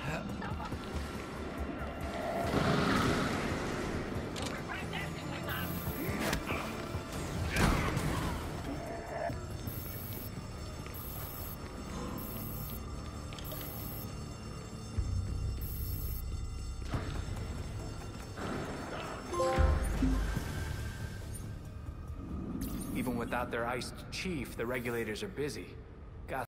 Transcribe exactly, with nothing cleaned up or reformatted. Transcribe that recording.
Even without their iced chief, the regulators are busy.